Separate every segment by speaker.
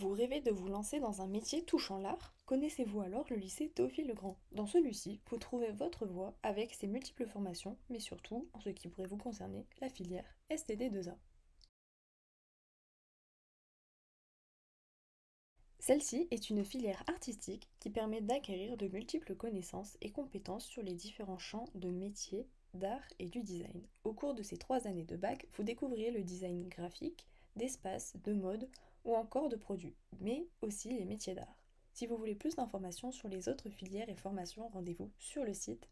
Speaker 1: Vous rêvez de vous lancer dans un métier touchant l'art? Connaissez-vous alors le lycée Théophile Legrand? Dans celui-ci, vous trouvez votre voie avec ses multiples formations, mais surtout, en ce qui pourrait vous concerner, la filière STD2A. Celle-ci est une filière artistique qui permet d'acquérir de multiples connaissances et compétences sur les différents champs de métiers, d'art et du design. Au cours de ces 3 années de bac, vous découvrirez le design graphique, d'espace, de mode ou encore de produits, mais aussi les métiers d'art. Si vous voulez plus d'informations sur les autres filières et formations, rendez-vous sur le site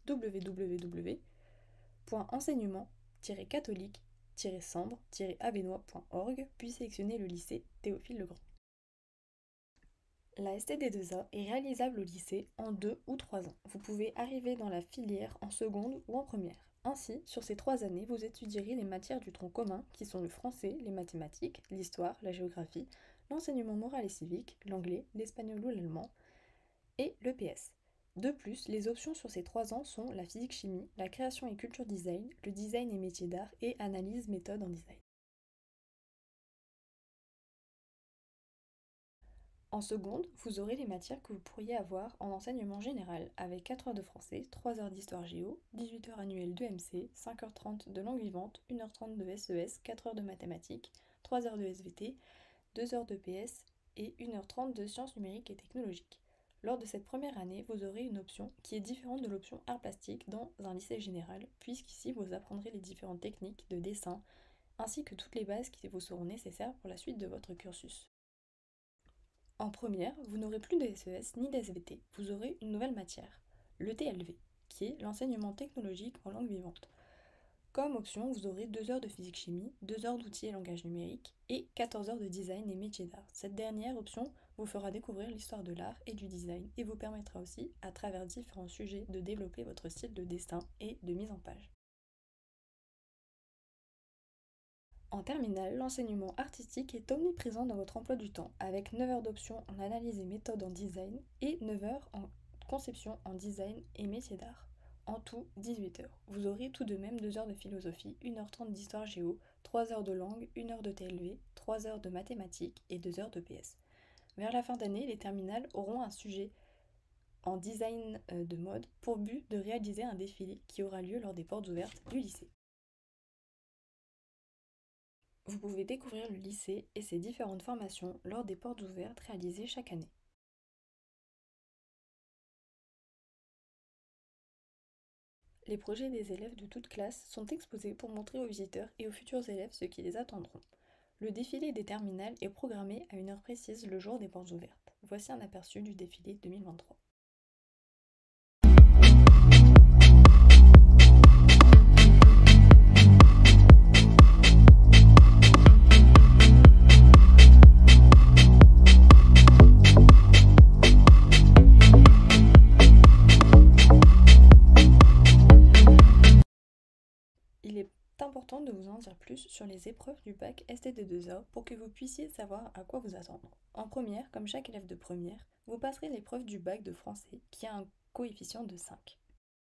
Speaker 1: www.enseignement-catholique-sambre-avenois.org puis sélectionnez le lycée Théophile Legrand. La STD2A est réalisable au lycée en 2 ou 3 ans. Vous pouvez arriver dans la filière en seconde ou en première. Ainsi, sur ces 3 années, vous étudierez les matières du tronc commun qui sont le français, les mathématiques, l'histoire, la géographie, l'enseignement moral et civique, l'anglais, l'espagnol ou l'allemand et le PS. De plus, les options sur ces 3 ans sont la physique-chimie, la création et culture design, le design et métiers d'art et analyse méthode en design. En seconde, vous aurez les matières que vous pourriez avoir en enseignement général, avec 4 heures de français, 3 heures d'histoire géo, 18 heures annuelles d'EMC, 5h30 de langue vivante, 1h30 de SES, 4 heures de mathématiques, 3 heures de SVT, 2 heures de PS et 1h30 de sciences numériques et technologiques. Lors de cette première année, vous aurez une option qui est différente de l'option art plastique dans un lycée général, puisqu'ici vous apprendrez les différentes techniques de dessin, ainsi que toutes les bases qui vous seront nécessaires pour la suite de votre cursus. En première, vous n'aurez plus de SES ni d'SVT, vous aurez une nouvelle matière, le TLV, qui est l'enseignement technologique en langue vivante. Comme option, vous aurez 2 heures de physique-chimie, 2 heures d'outils et langage numérique et 14 heures de design et métiers d'art. Cette dernière option vous fera découvrir l'histoire de l'art et du design et vous permettra aussi, à travers différents sujets, de développer votre style de dessin et de mise en page. En terminale, l'enseignement artistique est omniprésent dans votre emploi du temps, avec 9 heures d'options en analyse et méthode en design et 9 heures en conception en design et métier d'art. En tout, 18 heures. Vous aurez tout de même 2 heures de philosophie, 1h30 d'histoire géo, 3 heures de langue, 1 heure de TLV, 3 heures de mathématiques et 2 heures de PS. Vers la fin d'année, les terminales auront un sujet en design de mode pour but de réaliser un défilé qui aura lieu lors des portes ouvertes du lycée. Vous pouvez découvrir le lycée et ses différentes formations lors des portes ouvertes réalisées chaque année. Les projets des élèves de toute classe sont exposés pour montrer aux visiteurs et aux futurs élèves ce qui les attendront. Le défilé des terminales est programmé à une heure précise le jour des portes ouvertes. Voici un aperçu du défilé 2023. Il est important de vous en dire plus sur les épreuves du bac STD2A pour que vous puissiez savoir à quoi vous attendre. En première, comme chaque élève de première, vous passerez l'épreuve du bac de français qui a un coefficient de 5.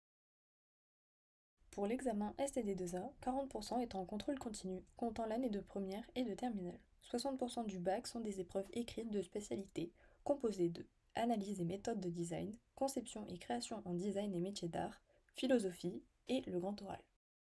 Speaker 1: Pour l'examen STD2A, 40% est en contrôle continu, comptant l'année de première et de terminale. 60% du bac sont des épreuves écrites de spécialité, composées de analyse et méthode de design, conception et création en design et métiers d'art, philosophie et le grand oral.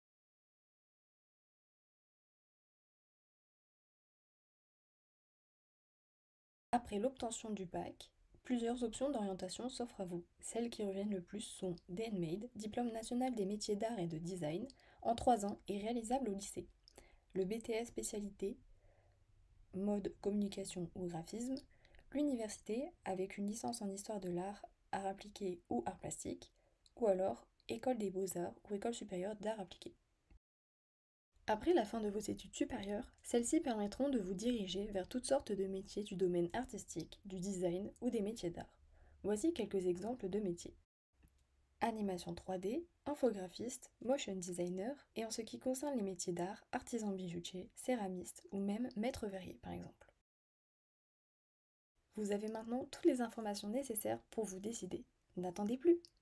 Speaker 1: Après l'obtention du bac, plusieurs options d'orientation s'offrent à vous. Celles qui reviennent le plus sont DNMAID, Diplôme national des métiers d'art et de design, en 3 ans et réalisable au lycée. Le BTS spécialité, mode, communication ou graphisme. L'université avec une licence en histoire de l'art, art appliqué ou art plastique. Ou alors école des beaux-arts ou école supérieure d'art appliqué. Après la fin de vos études supérieures, celles-ci permettront de vous diriger vers toutes sortes de métiers du domaine artistique, du design ou des métiers d'art. Voici quelques exemples de métiers. Animation 3D, infographiste, motion designer et en ce qui concerne les métiers d'art, artisan bijoutier, céramiste ou même maître verrier par exemple. Vous avez maintenant toutes les informations nécessaires pour vous décider. N'attendez plus!